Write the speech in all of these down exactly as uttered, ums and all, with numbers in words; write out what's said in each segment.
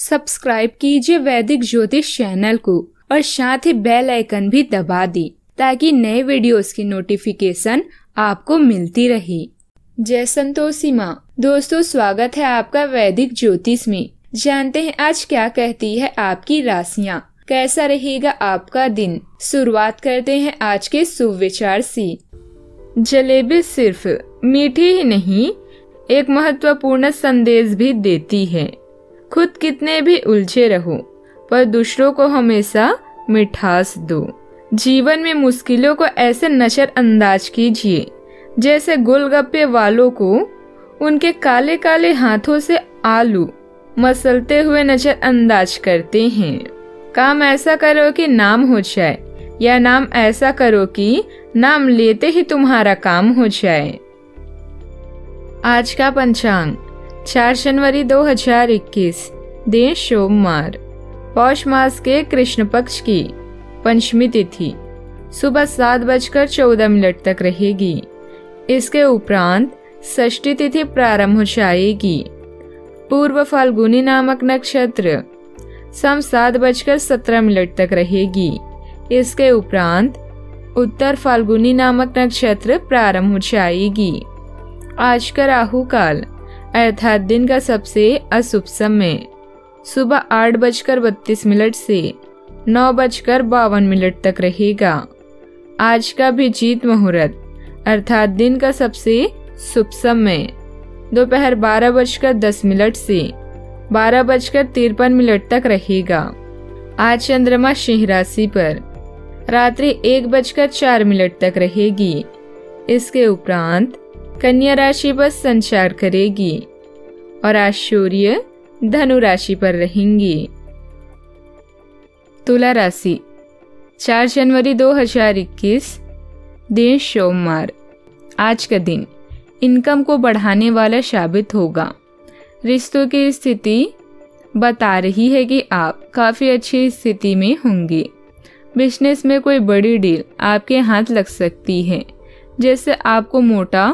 Subscribe कीजिए वैदिक ज्योतिष चैनल को और साथ ही बेल आइकन भी दबा दी ताकि नए वीडियोस की नोटिफिकेशन आपको मिलती रहे। जय संतोषी माँ। दोस्तों, स्वागत है आपका वैदिक ज्योतिष में। जानते हैं आज क्या कहती है आपकी राशियाँ, कैसा रहेगा आपका दिन। शुरुआत करते हैं आज के शुभ विचार से। जलेबी सिर्फ मीठी ही नहीं, एक महत्वपूर्ण संदेश भी देती है। खुद कितने भी उलझे रहो पर दूसरों को हमेशा मिठास दो। जीवन में मुश्किलों को ऐसे नजरअंदाज कीजिए जैसे गोलगप्पे वालों को उनके काले काले हाथों से आलू मसलते हुए नजरअंदाज करते हैं। काम ऐसा करो कि नाम हो जाए, या नाम ऐसा करो कि नाम लेते ही तुम्हारा काम हो जाए। आज का पंचांग चार जनवरी दो हजार इक्कीस, दिन सोमवार, पौष मास के कृष्ण पक्ष की पंचमी तिथि सुबह सात बजकर चौदह मिनट तक रहेगी। इसके उपरांत षष्ठी तिथि प्रारंभ हो जाएगी। पूर्व फाल्गुनी नामक नक्षत्र शाम सात बजकर सत्रह मिनट तक रहेगी। इसके उपरांत उत्तर फाल्गुनी नामक नक्षत्र प्रारंभ हो जाएगी। आज का राहु काल अर्थात दिन का सबसे अशुभ समय सुबह आठ बजकर बत्तीस मिनट से नौ बजकर बावन मिनट तक रहेगा। आज का अभिजीत मुहूर्त अर्थात दिन का सबसे शुभ समय दोपहर बारह बजकर दस मिनट से बारह बजकर तिरपन मिनट तक रहेगा। आज चंद्रमा सिंह राशि पर रात्रि एक बजकर चार मिनट तक रहेगी। इसके उपरांत कन्या राशि पर संचार करेगी और आज सूर्य धनु राशि पर रहेंगी। तुला राशि चार जनवरी दो हजार इक्कीस, दिन सोमवार। आज का दिन इनकम को बढ़ाने वाला साबित होगा। रिश्तों की स्थिति बता रही है कि आप काफी अच्छी स्थिति में होंगे। बिजनेस में कोई बड़ी डील आपके हाथ लग सकती है जिससे आपको मोटा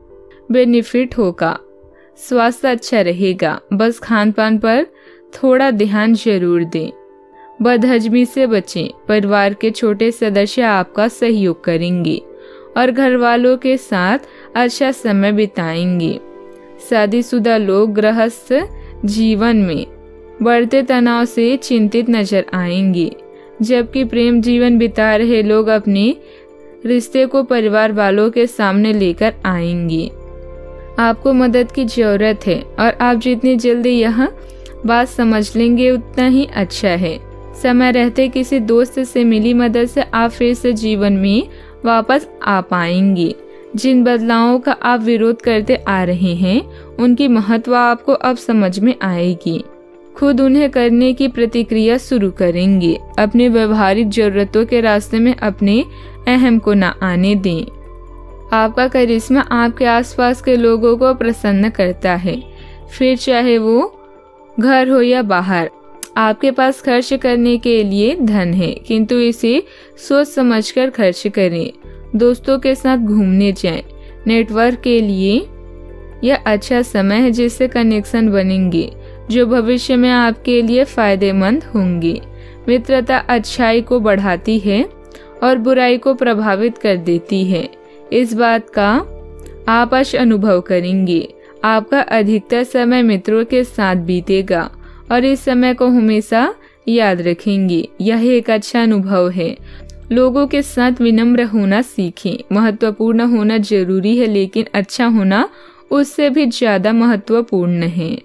बेनिफिट होगा। स्वास्थ्य अच्छा रहेगा, बस खान पान पर थोड़ा ध्यान जरूर दें। बदहजमी से बचें। परिवार के छोटे सदस्य आपका सहयोग करेंगे और घर वालों के साथ अच्छा समय बिताएंगे। शादीशुदा लोग गृहस्थ जीवन में बढ़ते तनाव से चिंतित नजर आएंगे, जबकि प्रेम जीवन बिता रहे लोग अपने रिश्ते को परिवार वालों के सामने लेकर आएंगे। आपको मदद की जरूरत है और आप जितनी जल्दी यह बात समझ लेंगे उतना ही अच्छा है। समय रहते किसी दोस्त से मिली मदद से आप फिर से जीवन में वापस आ पाएंगे। जिन बदलावों का आप विरोध करते आ रहे हैं उनकी महत्व आपको अब समझ में आएगी। खुद उन्हें करने की प्रतिक्रिया शुरू करेंगे। अपनी व्यवहारिक जरूरतों के रास्ते में अपने अहम को न आने दें। आपका करिश्मा आपके आसपास के लोगों को प्रसन्न करता है, फिर चाहे वो घर हो या बाहर। आपके पास खर्च करने के लिए धन है, किंतु इसे सोच समझकर खर्च करें। दोस्तों के साथ घूमने जाएं। नेटवर्क के लिए यह अच्छा समय है जिससे कनेक्शन बनेंगे जो भविष्य में आपके लिए फायदेमंद होंगे। मित्रता अच्छाई को बढ़ाती है और बुराई को प्रभावित कर देती है। इस बात का आप आज अनुभव करेंगे। आपका अधिकतर समय मित्रों के साथ बीतेगा और इस समय को हमेशा याद रखेंगे। यह एक अच्छा अनुभव है। लोगों के साथ विनम्र होना सीखें। महत्वपूर्ण होना जरूरी है, लेकिन अच्छा होना उससे भी ज्यादा महत्वपूर्ण है।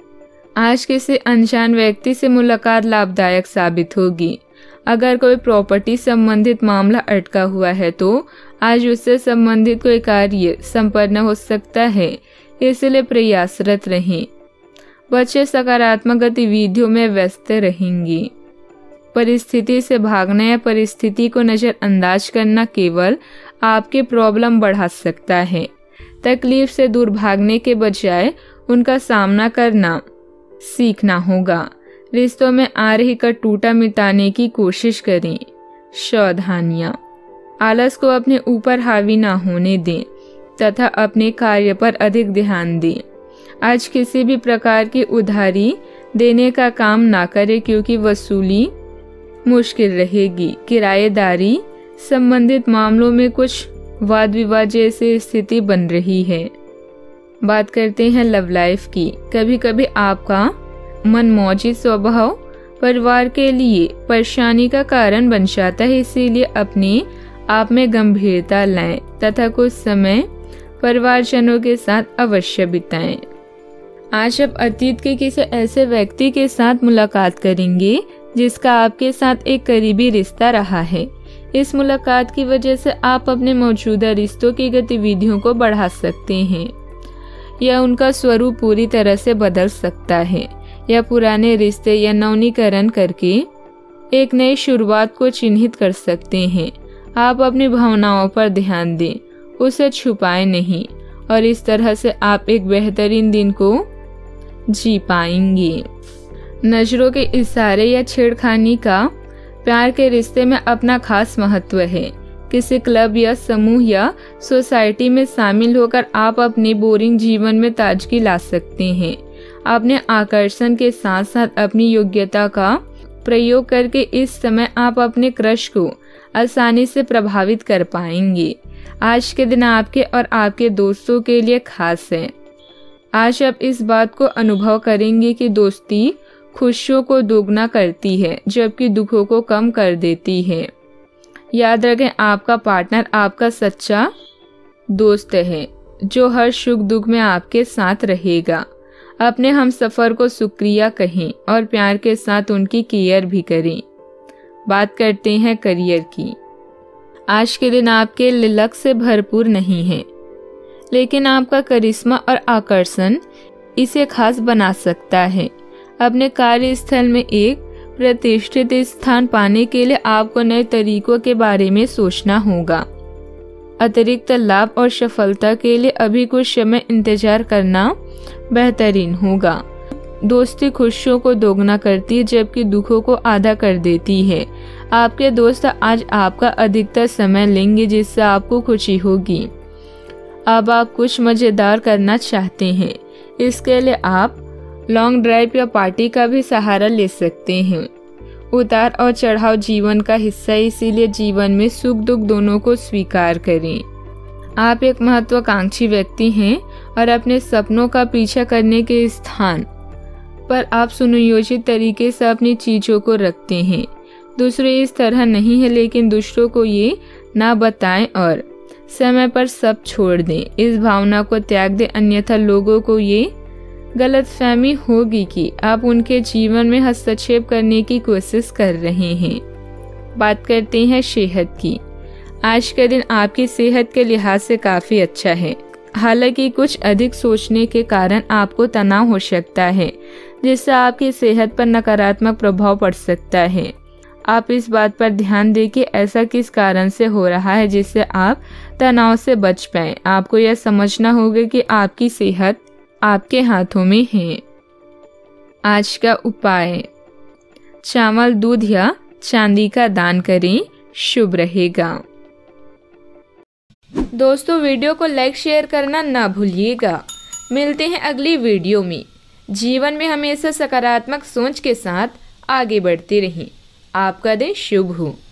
आज किसी अनजान व्यक्ति से मुलाकात लाभदायक साबित होगी। अगर कोई प्रॉपर्टी संबंधित मामला अटका हुआ है तो आज उससे संबंधित कोई कार्य संपन्न हो सकता है, इसलिए प्रयासरत रहें। बच्चे सकारात्मक गतिविधियों में व्यस्त रहेंगे। परिस्थिति से भागना या परिस्थिति को नजरअंदाज करना केवल आपके प्रॉब्लम बढ़ा सकता है। तकलीफ से दूर भागने के बजाय उनका सामना करना सीखना होगा। रिश्तों में आ रही कटुता मिटाने की कोशिश करें। सावधानियां, आलस को अपने ऊपर हावी ना होने दें तथा अपने कार्य पर अधिक ध्यान दें। आज किसी भी प्रकार की उधारी देने का काम ना करें क्योंकि वसूली मुश्किल रहेगी। किराएदारी संबंधित मामलों में कुछ वाद विवाद जैसी स्थिति बन रही है। बात करते हैं लव लाइफ की। कभी कभी आपका मनमौजी स्वभाव परिवार के लिए परेशानी का कारण बन जाता है, इसीलिए अपने आप में गंभीरता लाएं तथा कुछ समय परिवारजनों के साथ अवश्य बिताएं। आज आप अतीत के किसी ऐसे व्यक्ति के साथ मुलाकात करेंगे जिसका आपके साथ एक करीबी रिश्ता रहा है। इस मुलाकात की वजह से आप अपने मौजूदा रिश्तों की गतिविधियों को बढ़ा सकते हैं या उनका स्वरूप पूरी तरह से बदल सकता है, या पुराने रिश्ते या नवीनीकरण करके एक नई शुरुआत को चिन्हित कर सकते हैं। आप अपनी भावनाओं पर ध्यान दें, उसे छुपाएं नहीं, और इस तरह से आप एक बेहतरीन दिन को जी पाएंगे। नजरों के इशारे या छेड़खानी का प्यार के रिश्ते में अपना खास महत्व है। किसी क्लब या समूह या सोसाइटी में शामिल होकर आप अपने बोरिंग जीवन में ताजगी ला सकते हैं। अपने आकर्षण के साथ साथ अपनी योग्यता का प्रयोग करके इस समय आप अपने क्रश को आसानी से प्रभावित कर पाएंगे। आज के दिन आपके और आपके दोस्तों के लिए खास है। आज आप इस बात को अनुभव करेंगे कि दोस्ती खुशियों को दोगुना करती है जबकि दुखों को कम कर देती है। याद रखें, आपका पार्टनर आपका सच्चा दोस्त है जो हर सुख दुख में आपके साथ रहेगा। अपने हमसफर को शुक्रिया कहें और प्यार के साथ उनकी केयर भी करें। बात करते हैं करियर की। आज के दिन आपके लिए लक से भरपूर नहीं है, लेकिन आपका करिश्मा और आकर्षण इसे खास बना सकता है। अपने कार्यस्थल में एक प्रतिष्ठित स्थान पाने के लिए आपको नए तरीकों के बारे में सोचना होगा। अतिरिक्त लाभ और सफलता के लिए अभी कुछ समय इंतजार करना बेहतरीन होगा। दोस्ती खुशियों को दोगुना करती है जबकि दुखों को आधा कर देती है। आपके दोस्त आज आपका अधिकतर समय लेंगे जिससे आपको खुशी होगी। अब आप कुछ मजेदार करना चाहते हैं, इसके लिए आप लॉन्ग ड्राइव या पार्टी का भी सहारा ले सकते हैं। उतार और चढ़ाव जीवन का हिस्सा है, इसीलिए जीवन में सुख दुख दोनों को स्वीकार करें। आप एक महत्वाकांक्षी व्यक्ति हैं और अपने सपनों का पीछा करने के स्थान पर आप सुनियोजित तरीके से अपनी चीजों को रखते हैं। दूसरे इस तरह नहीं है, लेकिन दूसरों को ये ना बताएं और समय पर सब छोड़ दें। इस भावना को त्याग दें, अन्यथा लोगों को ये गलतफहमी होगी कि आप उनके जीवन में हस्तक्षेप करने की कोशिश कर रहे हैं। बात करते हैं सेहत की। आज का दिन आपकी सेहत के लिहाज से काफी अच्छा है, हालांकि कुछ अधिक सोचने के कारण आपको तनाव हो सकता है जिससे आपकी सेहत पर नकारात्मक प्रभाव पड़ सकता है। आप इस बात पर ध्यान दें कि ऐसा किस कारण से हो रहा है जिससे आप तनाव से बच पाएं। आपको यह समझना होगा कि आपकी सेहत आपके हाथों में है। आज का उपाय, चावल, दूध या चांदी का दान करें, शुभ रहेगा। दोस्तों, वीडियो को लाइक शेयर करना ना भूलिएगा। मिलते हैं अगली वीडियो में। जीवन में हमेशा सकारात्मक सोच के साथ आगे बढ़ते रहें। आपका दिन शुभ हो।